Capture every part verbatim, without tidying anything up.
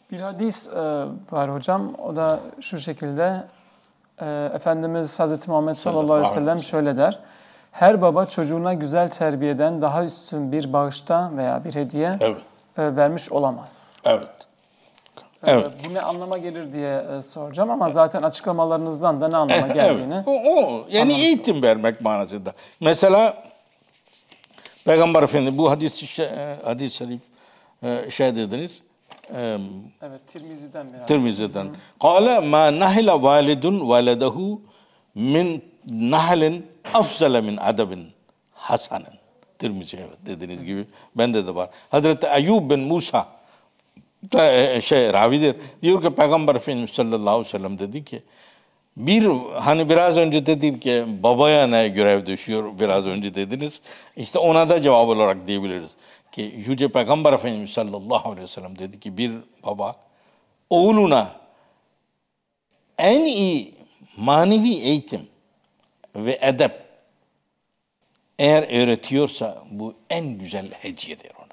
Bir hadis e, var hocam. O da şu şekilde. E, Efendimiz Hazreti Muhammed sallallahu aleyhi ve sellem şöyle der. Her baba çocuğuna güzel terbiyeden daha üstün bir bağışta veya bir hediye evet. e, vermiş olamaz. Evet. E, evet. Bu ne anlama gelir diye e, soracağım ama zaten açıklamalarınızdan da ne anlama geldiğini. Evet. O, o yani eğitim vermek manasında. Mesela Peygamber Efendimiz bu hadis hadis-i şerif şey dediniz. Evet, Tirmizi'den biraz. Tirmizi'den. Kâle mâ nahila validun valedehu min nahlin afzale min adabin hasanen. Tirmizi evet dediğiniz gibi. Bende de var. Hazreti Eyyub bin Musa şey ravidir. Diyor ki Peygamber Efendimiz sallallahu aleyhi ve sellem dedi ki bir hani biraz önce dedim ki babaya ne görev düşüyor biraz önce dediniz. İşte ona da cevap olarak diyebiliriz. Ki Yüce Peygamber Efendimiz sallallahu aleyhi ve sellem dedi ki bir baba oğluna en iyi manevi eğitim ve edep eğer öğretiyorsa bu en güzel hediyedir ona.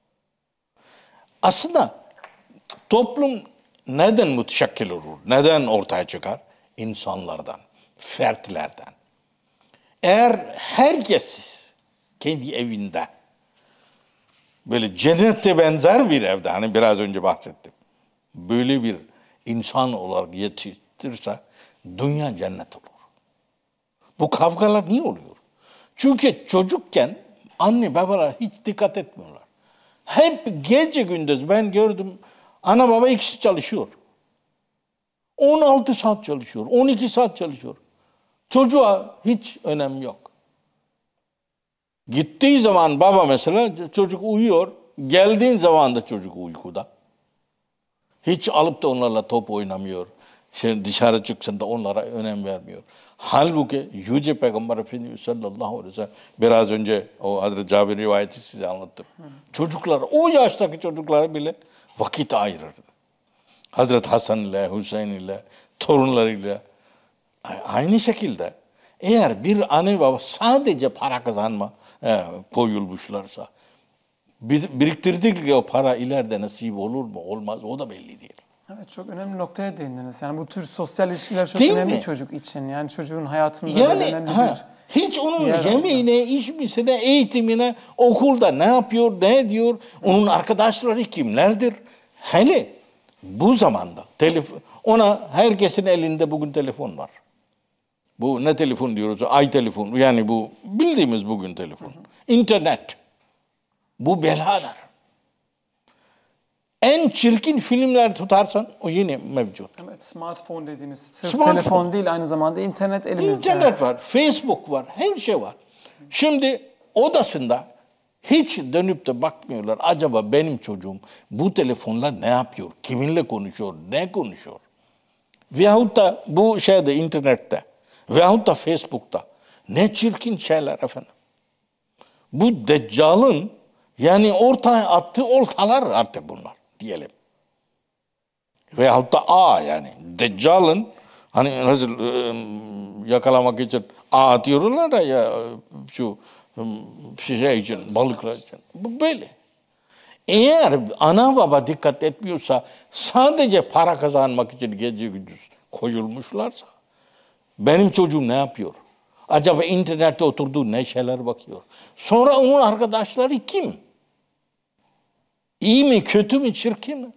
Aslında toplum neden müteşekkil olur? Neden ortaya çıkar? İnsanlardan, fertlerden. Eğer herkes kendi evinde böyle cennete benzer bir evde, hani biraz önce bahsettim, böyle bir insan olarak yetiştirirse dünya cennet olur. Bu kavgalar niye oluyor? Çünkü çocukken anne babalar hiç dikkat etmiyorlar. Hep gece gündüz ben gördüm ana baba ikisi çalışıyor. on altı saat çalışıyor, on iki saat çalışıyor. Çocuğa hiç önemi yok. Gittiği zaman baba mesela çocuk uyuyor, geldiğin zaman da çocuk uykuda. Hiç alıp da onlarla top oynamıyor. Şimdi dışarı çıksın da onlara önem vermiyor. Halbuki Yüce Peygamber Efendimiz sallallahu aleyhi ve sellem biraz önce o Hazreti Cabir rivayeti size anlattım. Hı. Çocuklar, o yaştaki çocuklara bile vakit ayırırdı. Hazreti Hasan ile, Hüseyin ile, torunlarıyla. Aynı şekilde eğer bir anne baba sadece para kazanma e, koyulmuşlarsa biriktirdikleri o para ileride nasip olur mu olmaz o da belli değil. Evet, çok önemli noktaya değindiniz. Yani bu tür sosyal ilişkiler çok değil önemli mi? Çocuk için. Yani çocuğun hayatında yani, önemli ha, bir hiç onun yemeğine, içmesine, eğitimine, okulda ne yapıyor, ne ediyor, onun arkadaşları kimlerdir? Hele bu zamanda telefon, ona herkesin elinde bugün telefon var. Bu ne telefon diyoruz? Ay telefon. Yani bu bildiğimiz bugün telefon. Hı hı. İnternet. Bu belalar. En çirkin filmler tutarsan o yine mevcut. Evet, smartphone dediğimiz. Sırf Smartphone. Telefon değil, aynı zamanda internet elimizde. İnternet var, Facebook var, her şey var. Şimdi odasında hiç dönüp de bakmıyorlar. Acaba benim çocuğum bu telefonla ne yapıyor? Kiminle konuşuyor? Ne konuşuyor? Veyahut da bu şeyde internette veyahut da Facebook'ta ne çirkin şeyler efendim. Bu Deccal'ın yani ortaya attığı oltalar artık bunlar diyelim. Veyahut da A yani Deccal'ın hani nasıl yakalamak için A atıyorlar da ya şu şey için balıklar için. Bu böyle. Eğer ana baba dikkat etmiyorsa sadece para kazanmak için gece gündüz koyulmuşlarsa benim çocuğum ne yapıyor? Acaba internette oturduğu ne şeyler bakıyor? Sonra onun arkadaşları kim? İyi mi, kötü mü, çirkin mi?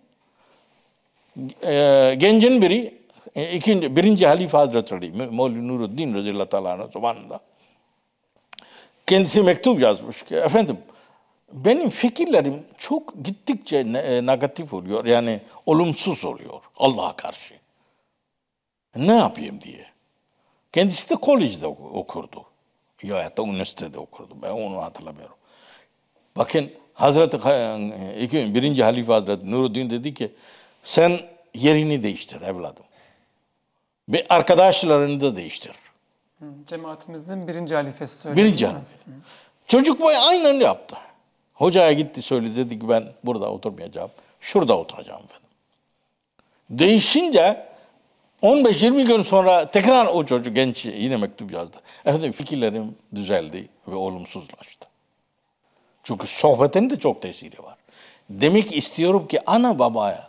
Ee, gencin biri, ikinci, birinci Halife Hazretleri, Mevlid Nuruddin radıyallahu teala'nın zamanında kendisi mektup yazmış ki, efendim benim fikirlerim çok gittikçe negatif oluyor, yani olumsuz oluyor Allah'a karşı. Ne yapayım diye. Kendisi de kolejde okurdu. Ya da üniversitede okurdu. Ben onu hatırlamıyorum. Bakın Hazreti iki, birinci Halife Hazreti Nuruddin dedi ki sen yerini değiştir evladım. Ve arkadaşlarını da değiştir. Cemaatimizin birinci halifesi söyledi. Birinci halife. Çocuk boyu aynen yaptı. Hocaya gitti söyledi dedi ki ben burada oturmayacağım. Şurada oturacağım efendim. Değişince on beş yirmi gün sonra tekrar o çocuk genç yine mektup yazdı. Efendim fikirlerim düzeldi ve olumsuzlaştı. Çünkü sohbetin de çok tesiri var. Demek istiyorum ki ana babaya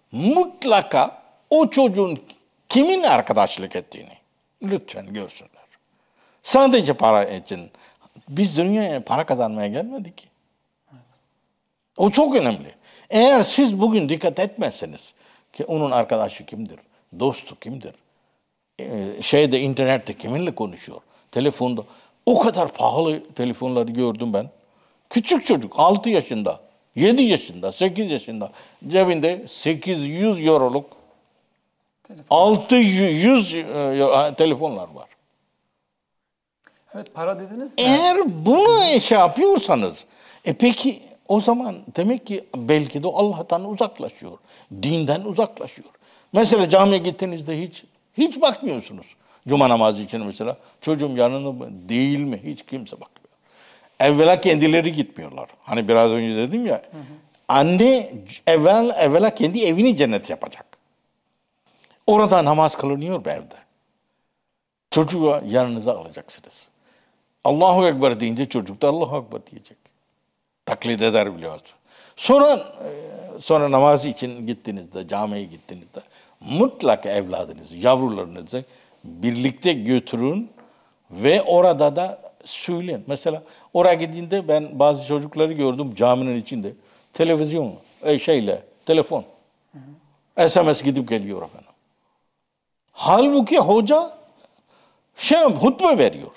mutlaka o çocuğun kiminle arkadaşlık ettiğini lütfen görsünler. Sadece para için. Biz dünyaya para kazanmaya gelmedik ki. Evet. O çok önemli. Eğer siz bugün dikkat etmezseniz ki onun arkadaşı kimdir, dostu kimdir, ee, şeyde internette kiminle konuşuyor, telefonda. O kadar pahalı telefonları gördüm ben. Küçük çocuk altı yaşında, yedi yaşında, sekiz yaşında cebinde sekiz yüz euroluk telefon. altı yüz e, telefonlar var. Evet, para dediniz de. Eğer bunu şey yapıyorsanız, e peki o zaman demek ki belki de Allah'tan uzaklaşıyor, dinden uzaklaşıyor. Mesela camiye gittiğinizde hiç hiç bakmıyorsunuz. Cuma namazı için mesela çocuğum yanında mı değil mi hiç kimse bakmıyor. Evvela kendileri gitmiyorlar. Hani biraz önce dedim ya, hı hı. Anne evvel evvela kendi evini cennet yapacak. Orada namaz kılınıyor bu evde. Çocuğu yanınıza alacaksınız. Allahu Ekber deyince çocuk da Allahu Ekber diyecek. Taklit eder biliyorsun. Sonra sonra namaz için gittiğinizde, camiye gittiğinizde mutlaka evladınızı, yavrularınızı birlikte götürün ve orada da söyleyin. Mesela oraya gittiğinde ben bazı çocukları gördüm caminin içinde. Televizyon, e, şeyle, telefon. Hı hı. S M S gidip geliyor efendim. Halbuki hoca şey, hutbe veriyor.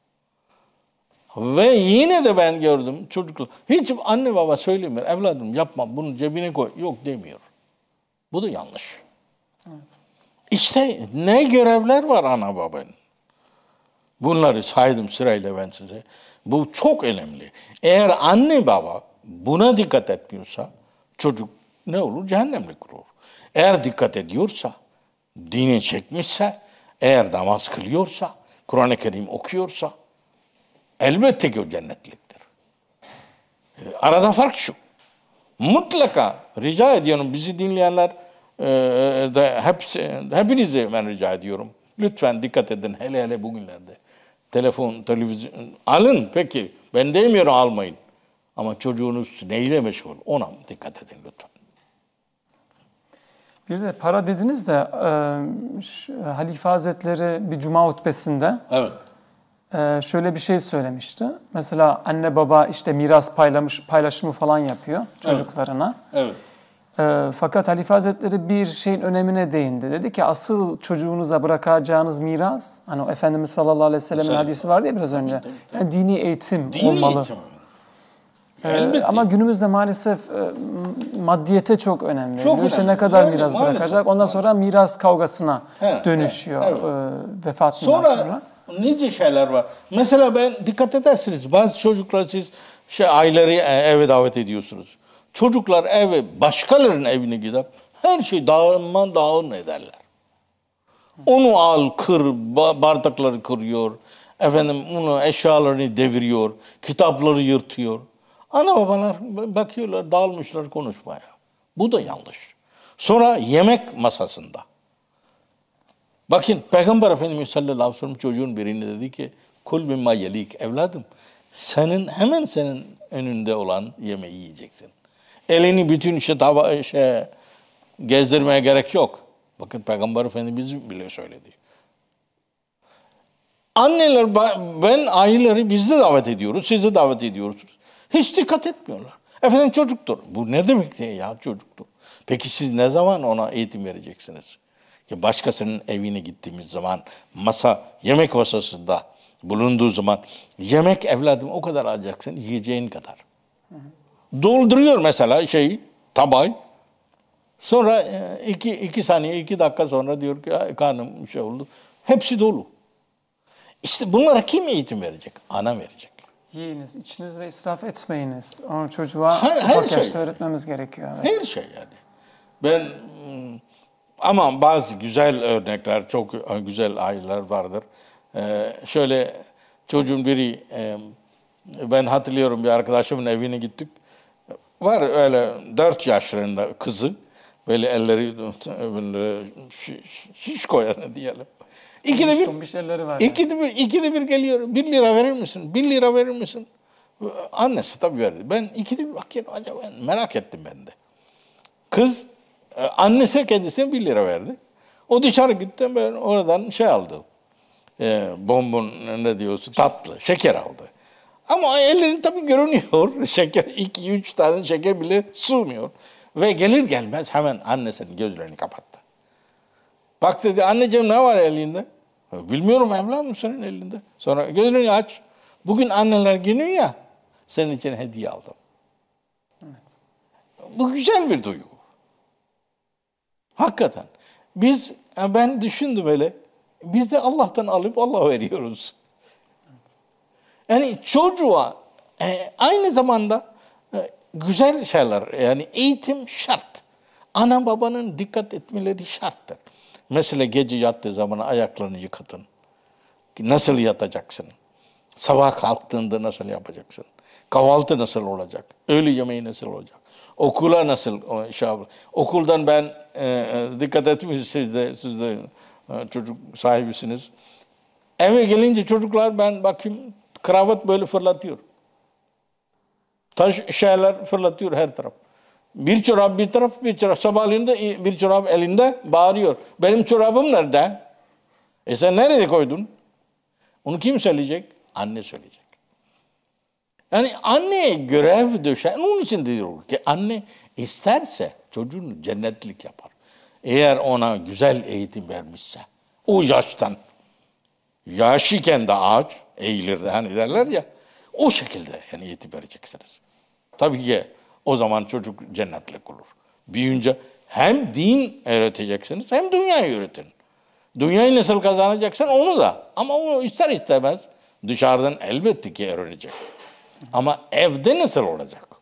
Ve yine de ben gördüm çocuklar. Hiç anne baba söylemiyor. Evladım yapma, bunu cebine koy. Yok demiyor. Bu da yanlış. Evet. İşte ne görevler var ana babanın. Bunları saydım sırayla ben size. Bu çok önemli. Eğer anne baba buna dikkat etmiyorsa çocuk ne olur? Cehennemlik olur. Eğer dikkat ediyorsa, dini çekmişse, eğer namaz kılıyorsa, Kur'an-ı Kerim okuyorsa elbette ki o cennetliktir. Arada fark şu. Mutlaka rica ediyorum bizi dinleyenler e, de hepsi, hepinize ben rica ediyorum. Lütfen dikkat edin hele hele bugünlerde. Telefon, televizyon alın peki. Ben demiyorum almayın. Ama çocuğunuz neyle meşgul? Ona dikkat edin lütfen. Bir de para dediniz de e, şu, Halife Hazretleri bir cuma hutbesinde evet. e, şöyle bir şey söylemişti. Mesela anne baba işte miras paylamış, paylaşımı falan yapıyor çocuklarına. Evet. Evet. E, fakat Halife Hazretleri bir şeyin önemine değindi. Dedi ki asıl çocuğunuza bırakacağınız miras, hani o Efendimiz sallallahu aleyhi ve sellem'in hadisi vardı ya biraz önce. Tabii, tabii, tabii. Yani dini eğitim dini olmalı. Eğitim. Ee, ama günümüzde maalesef e, maddiyete çok önemli. Çok önemli. İşte ne kadar yani, miras maalesef, bırakacak. Ondan sonra miras kavgasına he, dönüşüyor he, evet. e, vefatından sonra. Sonra nice şeyler var. Mesela ben dikkat edersiniz bazı çocuklar siz şey, aileleri eve davet ediyorsunuz. Çocuklar eve başkalarının evine gidip her şeyi dağılman dağılın ederler. Onu al kır, bardakları kırıyor. Efendim onu eşyalarını deviriyor. Kitapları yırtıyor. Ana babalar bakıyorlar, dağılmışlar konuşmaya. Bu da yanlış. Sonra yemek masasında. Bakın Peygamber Efendimiz sallallahu aleyhi ve sellem çocuğun birine dedi ki kul mimma yelik evladım. Senin hemen senin önünde olan yemeği yiyeceksin. Elini bütün işte tava, şey, gezdirmeye gerek yok. Bakın Peygamber Efendimiz bile söyledi. Anneler, ben aileleri biz de davet ediyoruz, siz de davet ediyoruz. Hiç dikkat etmiyorlar. Efendim çocuktur. Bu ne demek diye ya çocuktur. Peki siz ne zaman ona eğitim vereceksiniz? Ki başkasının evine gittiğimiz zaman masa, yemek masasında bulunduğu zaman yemek evladım o kadar alacaksın yiyeceğin kadar. Hı hı. Dolduruyor mesela şeyi, tabağı. Sonra iki, iki saniye, iki dakika sonra diyor ki karnım şey oldu. Hepsi dolu. İşte bunlara kim eğitim verecek? Ana verecek. Yiyiniz, içiniz ve israf etmeyiniz. Onu çocuğa her, her ufak şey. yaşta öğretmemiz gerekiyor. Evet. Her şey yani. Ben ama bazı güzel örnekler, çok güzel aileler vardır. Ee, şöyle çocuğun biri, e, ben hatırlıyorum bir arkadaşımın evine gittik. Var öyle dört yaşlarında kızı. Böyle elleri böyle şiş koyar diyelim. İkide bir, ikide bir, ikide bir geliyor. Bir lira verir misin? Bir lira verir misin? Annesi tabii verdi. Ben ikide bir bakıyorum. Acaba merak ettim ben de. Kız Annesi kendisine bir lira verdi. O dışarı gitti, ben oradan şey aldı. E, bonbon ne diyorsun, tatlı, şeker aldı. Ama ellerin tabii görünüyor. Şeker, iki üç tane şeker bile sığmıyor. Ve gelir gelmez hemen annesinin gözlerini kapattı. Bak dedi, anneciğim ne var elinde? Bilmiyorum evladım senin elinde. Sonra gözlerini aç. Bugün anneler günü ya, senin için hediye aldım. Evet. Bu güzel bir duygu. Hakikaten. Biz, ben düşündüm öyle. Biz de Allah'tan alıp Allah'a veriyoruz. Evet. Yani çocuğa e, aynı zamanda e, güzel şeyler, yani eğitim şart. Ana babanın dikkat etmeleri şarttır. Mesela gece yattığı zaman ayaklarını yıkatın. Nasıl yatacaksın? Sabah kalktığında nasıl yapacaksın? Kahvaltı nasıl olacak? Öğle yemeği nasıl olacak? Okula nasıl şey yapacak? Okuldan ben e, dikkat etmişsiniz, siz de, siz de e, çocuk sahibisiniz. Eve gelince çocuklar ben bakayım kravat böyle fırlatıyor. Taş şeyler fırlatıyor her taraf. Bir çorap bir taraf, bir çorap. Sabahleyin de bir çorap elinde bağırıyor. Benim çorabım nerede? E sen nereye koydun? Onu kim söyleyecek? Anne söyleyecek. Yani anneye görev düşer. Onun için diyor ki anne isterse çocuğunu cennetlik yapar. Eğer ona güzel eğitim vermişse. O yaştan. Yaşıken de ağaç eğilir de hani derler ya. O şekilde yani eğitim vereceksiniz. Tabii ki o zaman çocuk cennetlik olur. Büyüyünce hem din öğreteceksiniz hem dünyayı öğretin. Dünyayı nasıl kazanacaksın onu da. Ama onu ister istemez dışarıdan elbette ki öğrenecek. Ama evde nasıl olacak?